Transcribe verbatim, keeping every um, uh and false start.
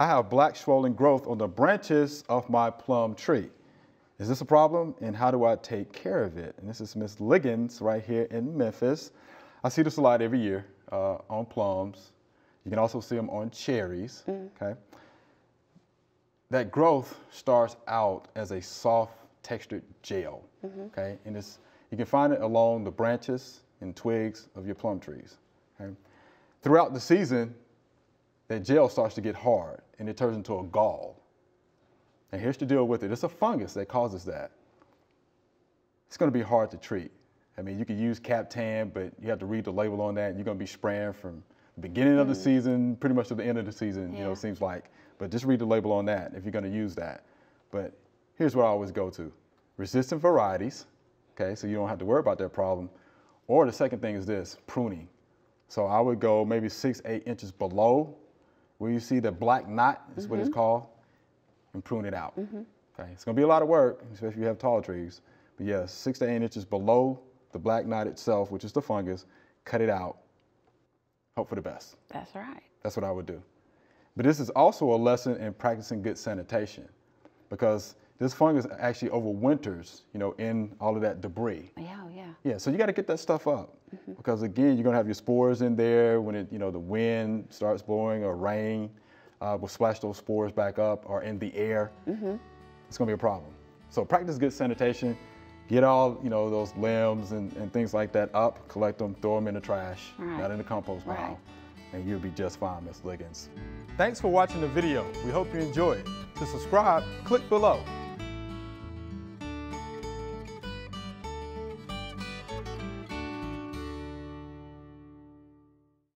I have black swollen growth on the branches of my plum tree. Is this a problem, and how do I take care of it? And this is Miss Liggins right here in Memphis. I see this a lot every year uh, on plums. You can also see them on cherries, mm. okay? That growth starts out as a soft textured gel, mm-hmm. okay? And it's, you can find it along the branches and twigs of your plum trees, okay? Throughout the season, that gel starts to get hard and it turns into a gall. And here's the deal with it. It's a fungus that causes that. It's gonna be hard to treat. I mean, you can use Captan, but you have to read the label on that, and you're gonna be spraying from the beginning mm. of the season, pretty much to the end of the season, yeah. you know, it seems like. But just read the label on that if you're gonna use that. But here's what I always go to. Resistant varieties, okay, so you don't have to worry about that problem. Or the second thing is this, pruning. So I would go maybe six, eight inches below where you see the black knot, is mm-hmm. what it's called, and prune it out. Mm-hmm. Okay, it's gonna be a lot of work, especially if you have tall trees. But yes, yeah, six to eight inches below the black knot itself, which is the fungus, cut it out, hope for the best. That's right. That's what I would do. But this is also a lesson in practicing good sanitation, because this fungus actually overwinters, you know, in all of that debris. Yeah, yeah. Yeah, so you gotta get that stuff up, mm-hmm. because again, you're gonna have your spores in there when it, you know, the wind starts blowing or rain uh, will splash those spores back up, or in the air. Mm-hmm. It's gonna be a problem. So practice good sanitation. Get all, you know, those limbs and, and things like that up, collect them, throw them in the trash, right. not in the compost pile, right. and you'll be just fine, Miss Liggins. Thanks for watching the video. We hope you enjoyed. To subscribe, click below.